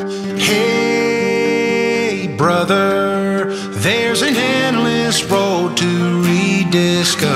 Hey, brother, there's an endless road to rediscover.